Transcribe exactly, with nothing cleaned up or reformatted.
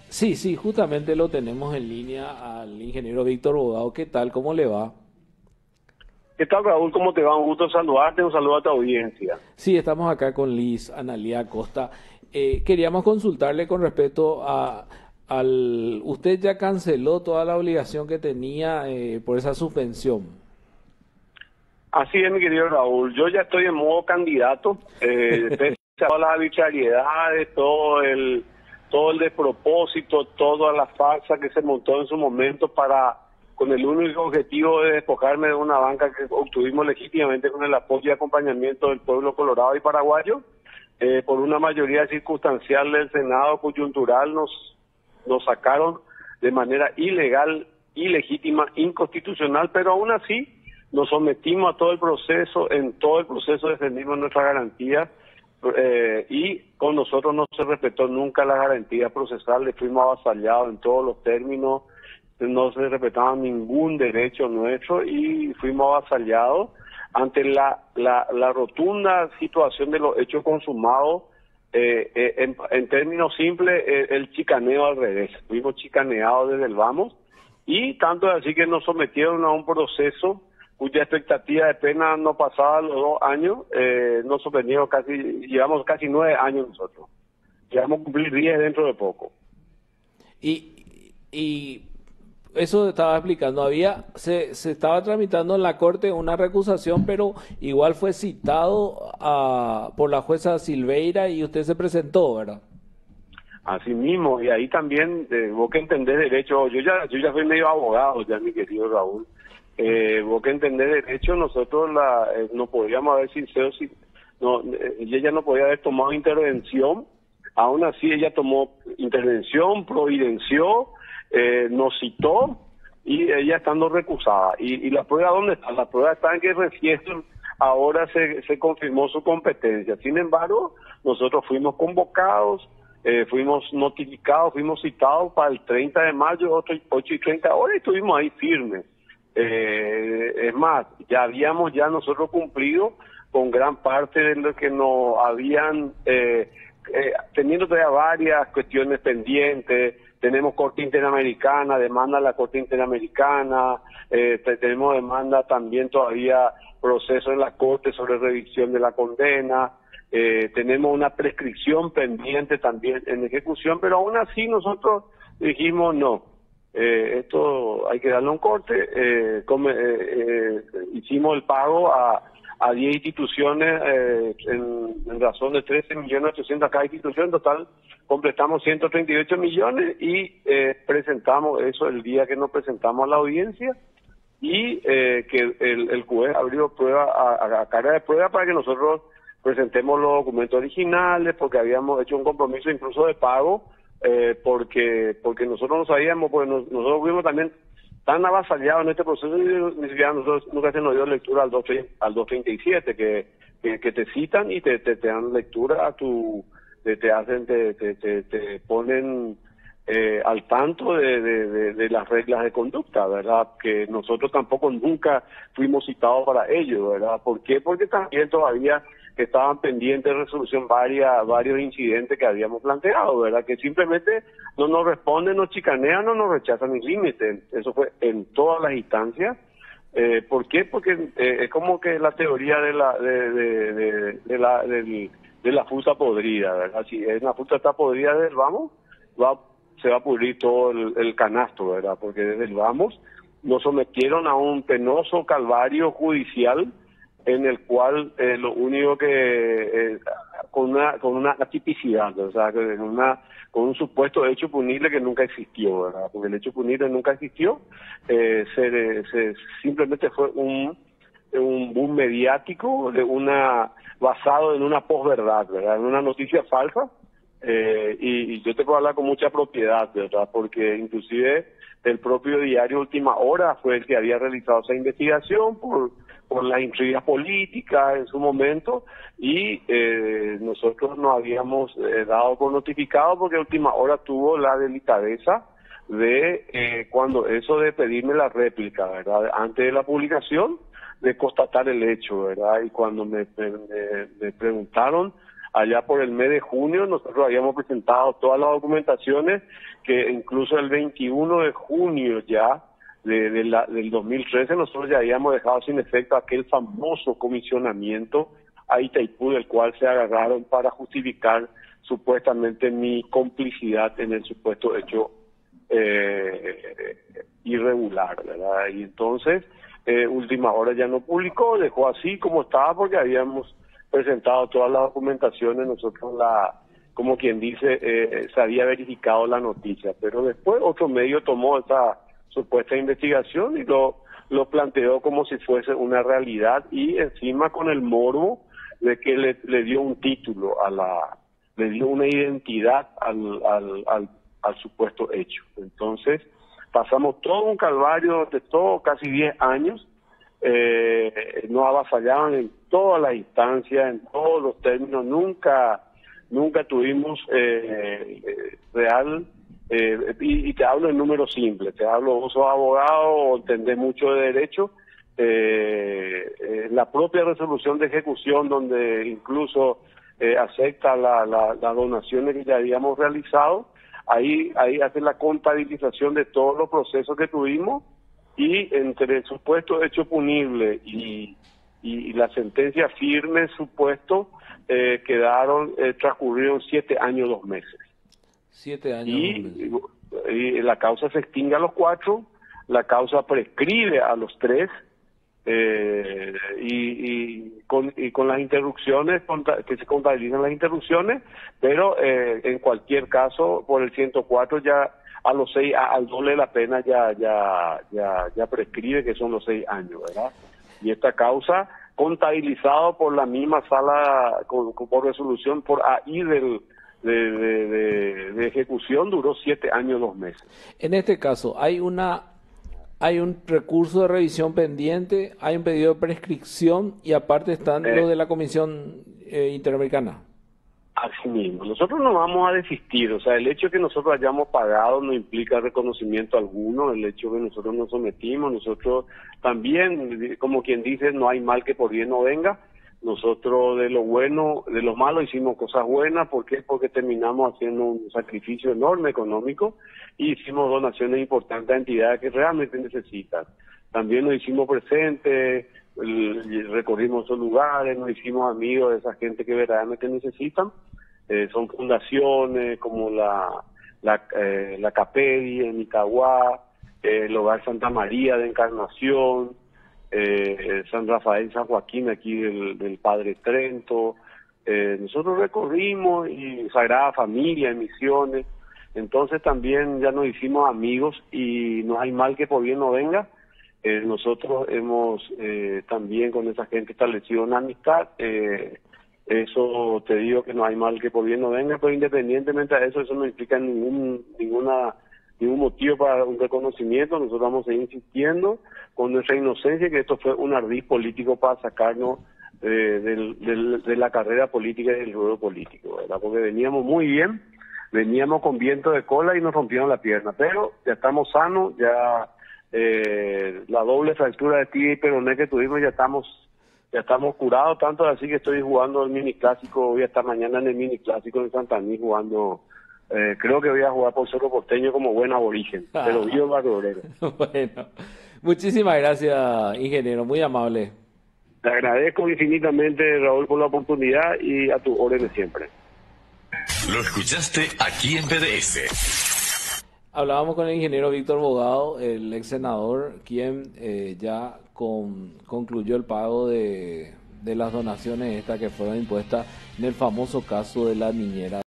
Sí, sí, justamente lo tenemos en línea al ingeniero Víctor Bogado. ¿Qué tal? ¿Cómo le va? ¿Qué tal, Raúl? ¿Cómo te va? Un gusto saludarte, un saludo a tu audiencia. Sí, estamos acá con Liz Analía Acosta. Eh, queríamos consultarle con respecto a al... Usted ya canceló toda la obligación que tenía eh, por esa suspensión. Así es, mi querido Raúl. Yo ya estoy en modo candidato, eh, pese a todas las arbitrariedades, todo el, todo el despropósito, toda la farsa que se montó en su momento para, con el único objetivo de despojarme de una banca que obtuvimos legítimamente con el apoyo y acompañamiento del pueblo colorado y paraguayo, eh, por una mayoría circunstancial del Senado coyuntural nos nos sacaron de manera ilegal, ilegítima, inconstitucional, pero aún así nos sometimos a todo el proceso, en todo el proceso defendimos nuestras garantías eh, y con nosotros no se respetó nunca las garantías procesales, fuimos avasallados en todos los términos, no se respetaba ningún derecho nuestro y fuimos avasallados ante la, la, la rotunda situación de los hechos consumados. Eh, eh, en, en términos simples, eh, el chicaneo al revés. Fuimos chicaneados desde el vamos y tanto es así que nos sometieron a un proceso cuya expectativa de pena no pasaba los dos años. Eh, nos sometieron casi, llevamos casi nueve años nosotros. Llevamos a cumplir diez dentro de poco. Y, y eso estaba explicando, había, se, se estaba tramitando en la corte una recusación, pero igual fue citado a, por la jueza Silveira y usted se presentó, ¿verdad? Así mismo, y ahí también eh, vos que entendés derecho, yo ya yo ya soy medio abogado ya, mi querido Raúl, eh, vos que entendés derecho, nosotros la eh, no podríamos haber sincero, si, no, eh, ella no podía haber tomado intervención, aún así ella tomó intervención, providenció, eh, nos citó, y ella estando recusada. Y, y la prueba, ¿dónde está? La prueba está en que recién ahora se, se confirmó su competencia. Sin embargo, nosotros fuimos convocados, eh, fuimos notificados, fuimos citados para el treinta de mayo, ocho y treinta horas, y estuvimos ahí firmes. Eh, es más, ya habíamos ya nosotros cumplido con gran parte de lo que nos habían, eh, eh, teniendo todavía varias cuestiones pendientes. Tenemos Corte Interamericana, demanda a la Corte Interamericana, eh, tenemos demanda también todavía, proceso en la Corte sobre revisión de la condena, eh, tenemos una prescripción pendiente también en ejecución, pero aún así nosotros dijimos no, eh, esto hay que darle un corte, eh, come, eh, eh, hicimos el pago a a diez instituciones eh, en, en razón de trece millones ochocientos a cada institución. En total completamos ciento treinta y ocho millones y eh, presentamos eso el día que nos presentamos a la audiencia y eh, que el, el juez abrió prueba a, a carga de prueba para que nosotros presentemos los documentos originales, porque habíamos hecho un compromiso incluso de pago, eh, porque porque nosotros no sabíamos, porque nos, nosotros fuimos también tan avasallados en este proceso y ni siquiera nosotros nunca se nos dio lectura al dos treinta y siete, que, que, que te citan y te, te, te dan lectura a tu, te, te hacen, te, te, te, te ponen eh, al tanto de, de, de, de las reglas de conducta, ¿verdad? Que nosotros tampoco nunca fuimos citados para ello, ¿verdad? ¿Por qué? Porque también todavía estaban pendientes de resolución varias, varios incidentes que habíamos planteado, ¿verdad? Que simplemente no nos responden, nos chicanean, no nos rechazan el límite. Eso fue en todas las instancias. Eh, ¿Por qué? Porque eh, es como que la teoría de la de, de, de, de la del, de la fruta podrida, ¿verdad? Si es una fruta está podrida desde el vamos, va, se va a pudrir todo el, el canasto, ¿verdad? Porque desde el vamos nos sometieron a un penoso calvario judicial en el cual eh, lo único que eh, con una con una atipicidad, o sea, con una con un supuesto hecho punible que nunca existió, ¿verdad? Porque el hecho punible nunca existió, eh, se, se simplemente fue un un boom mediático de una basado en una posverdad, ¿verdad? En una noticia falsa, eh, y, y yo te puedo hablar con mucha propiedad, ¿verdad? Porque inclusive el propio diario Última Hora fue el que había realizado esa investigación por por las intrigas políticas en su momento, y eh, nosotros nos habíamos eh, dado por notificado porque Última Hora tuvo la delicadeza de, eh, cuando eso de pedirme la réplica, ¿verdad? Antes de la publicación, de constatar el hecho, ¿verdad? Y cuando me, me, me preguntaron allá por el mes de junio nosotros habíamos presentado todas las documentaciones, que incluso el veintiuno de junio ya de, de la, del dos mil trece nosotros ya habíamos dejado sin efecto aquel famoso comisionamiento a Itaipú, del cual se agarraron para justificar supuestamente mi complicidad en el supuesto hecho eh, irregular, ¿verdad? Y entonces, eh, última hora ya no publicó, dejó así como estaba porque habíamos presentado todas las documentaciones, nosotros la, como quien dice, eh, se había verificado la noticia, pero después otro medio tomó esa supuesta investigación y lo, lo planteó como si fuese una realidad y encima con el morbo de que le, le dio un título a la, le dio una identidad al, al, al, al supuesto hecho. Entonces, pasamos todo un calvario de todo, casi diez años, eh, nos avasallaban en todas las instancias, en todos los términos, nunca, nunca tuvimos eh, eh, real, eh, y, y te hablo en números simples, te hablo, vos sos abogado o entendés mucho de derecho, eh, eh, la propia resolución de ejecución donde incluso eh, acepta la, la, las donaciones que ya habíamos realizado, ahí, ahí hace la contabilización de todos los procesos que tuvimos y entre el supuesto hecho punible y, y, y la sentencia firme supuesto eh, quedaron, eh, transcurrieron siete años, dos meses. Siete años. Y, y la causa se extingue a los cuatro, la causa prescribe a los tres, eh, y, y, con, y con las interrupciones, que se contabilizan las interrupciones, pero eh, en cualquier caso, por el ciento cuatro ya a los seis, a, al doble de la pena ya, ya, ya, ya prescribe, que son los seis años, ¿verdad? Y esta causa, contabilizado por la misma sala, con, con, por resolución, por ahí del De, de, de, de ejecución duró siete años, dos meses. En este caso, hay una hay un recurso de revisión pendiente, hay un pedido de prescripción y aparte están eh, lo de la Comisión eh, Interamericana. Así mismo, nosotros no vamos a desistir, o sea, el hecho de que nosotros hayamos pagado no implica reconocimiento alguno, el hecho de que nosotros nos sometimos, nosotros también, como quien dice, no hay mal que por bien no venga. Nosotros de lo bueno, de lo malo hicimos cosas buenas. ¿Por qué? Porque terminamos haciendo un sacrificio enorme económico y hicimos donaciones importantes a entidades que realmente necesitan. También nos hicimos presentes, recorrimos esos lugares, nos hicimos amigos de esa gente que verdaderamente necesitan. Eh, son fundaciones como la la, eh, la Capedi en Itagua, eh, el Hogar Santa María de Encarnación, Eh, San Rafael, San Joaquín, aquí del, del Padre Trento. Eh, nosotros recorrimos y Sagrada Familia en Misiones, entonces también ya nos hicimos amigos y no hay mal que por bien no venga. Eh, nosotros hemos eh, también con esa gente establecido una amistad, eh, eso te digo que no hay mal que por bien no venga, pero independientemente de eso, eso no implica ningún, ninguna ningún motivo para un reconocimiento. Nosotros vamos a seguir insistiendo con nuestra inocencia que esto fue un ardid político para sacarnos eh, del, del, de la carrera política y del ruedo político, ¿verdad? Porque veníamos muy bien, veníamos con viento de cola y nos rompieron la pierna, pero ya estamos sanos, ya eh, la doble fractura de tibia y peroné que tuvimos ya estamos ya estamos curados, tanto así que estoy jugando el mini clásico, voy a estar mañana en el mini clásico en Santaní jugando. Eh, creo que voy a jugar por Cerro Porteño como buen aborigen, ah, pero vivo en Barrio Obrero. Bueno, muchísimas gracias, ingeniero, muy amable. Te agradezco infinitamente, Raúl, por la oportunidad y a tu orden de siempre. Lo escuchaste aquí en P D S. Hablábamos con el ingeniero Víctor Bogado, el ex senador, quien eh, ya con, concluyó el pago de, de las donaciones estas que fueron impuestas en el famoso caso de la niñera.